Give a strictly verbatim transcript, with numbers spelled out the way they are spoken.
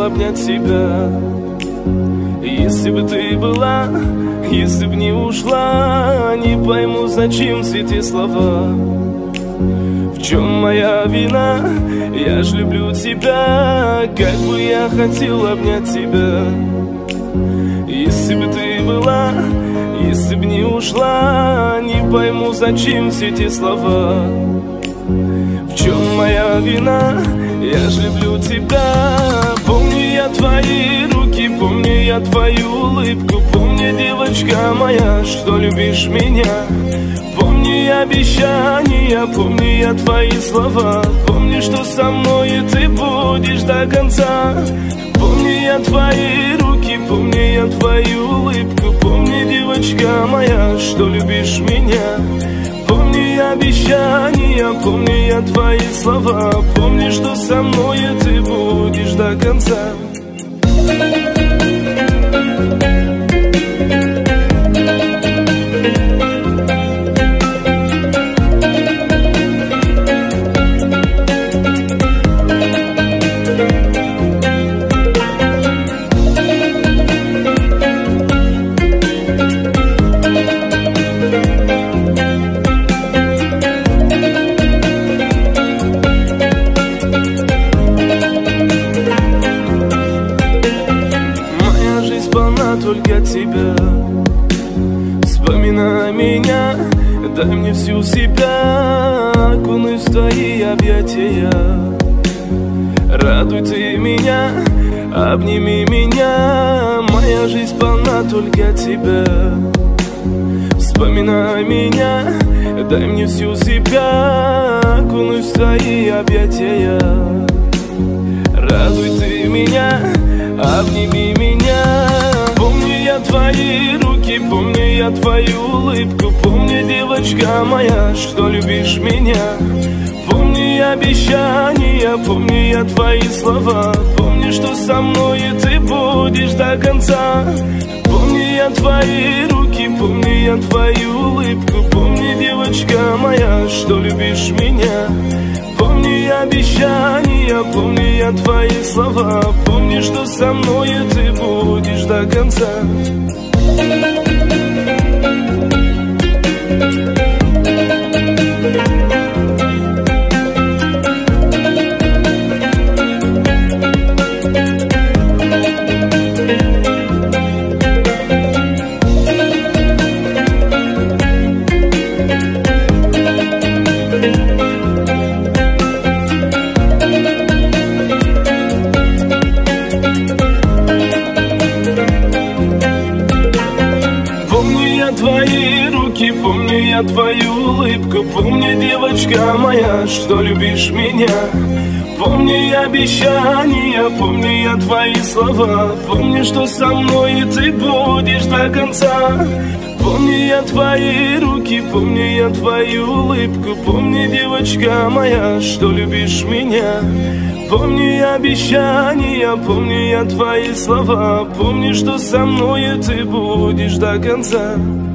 обнять тебя. Если бы ты была, если б не ушла, не пойму, зачем все эти слова. В чем моя вина? Я ж люблю тебя, как бы я хотел обнять тебя. Если бы ты была, если б не ушла, не пойму, зачем все эти слова. В чем моя вина? Я ж люблю тебя. Помню я твои руки, помню я твою улыбку, помню, девочка моя, что любишь меня. Помню я обещания, помню я твои слова, помню, что со мной ты будешь до конца. Помню я твои руки, помню я твою улыбку, помню, девочка моя, что любишь меня. Помню я обещания, помню я твои слова, помню, что со мной ты будешь до конца. Только тебя, вспоминай меня, дай мне всю себя, окунусь в твои объятия. Радуй ты меня, обними меня, моя жизнь полна только тебя. Вспоминай меня, дай мне всю себя, окунусь в твои объятия. Радуй ты меня, обними меня. Помню я твои руки, помню я твою улыбку, помню, девочка моя, что любишь меня. Помню я обещания, помню я твои слова, помню, что со мной ты будешь до конца. Помню я твои руки, помню я твою улыбку, помню, девочка моя, что любишь меня. Помню я обещания, помню я твои слова, помню, что со мной ты будешь до конца. Твои руки, помню я твою улыбку, помню, девочка моя, что любишь меня. Помню я обещания, помню я твои слова, помню, что со мной ты будешь до конца. Помню я твои руки, помню я твою улыбку, помню, девочка моя, что любишь меня. Помню я обещания, помню я твои слова, помню, что со мной ты будешь до конца.